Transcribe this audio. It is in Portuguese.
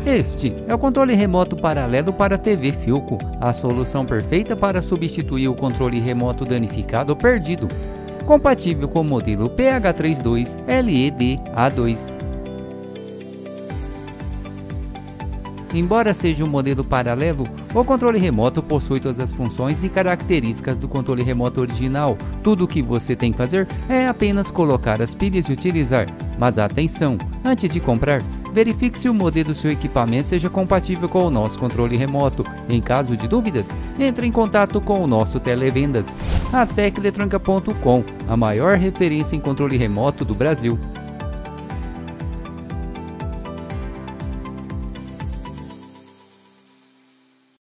Este é o controle remoto paralelo para TV Philco, a solução perfeita para substituir o controle remoto danificado ou perdido. Compatível com o modelo PH32 LED A2. Embora seja um modelo paralelo, o controle remoto possui todas as funções e características do controle remoto original. Tudo o que você tem que fazer é apenas colocar as pilhas e utilizar. Mas atenção, antes de comprar, verifique se o modelo do seu equipamento seja compatível com o nosso controle remoto. Em caso de dúvidas, entre em contato com o nosso televendas. A teceletronica.com, a maior referência em controle remoto do Brasil.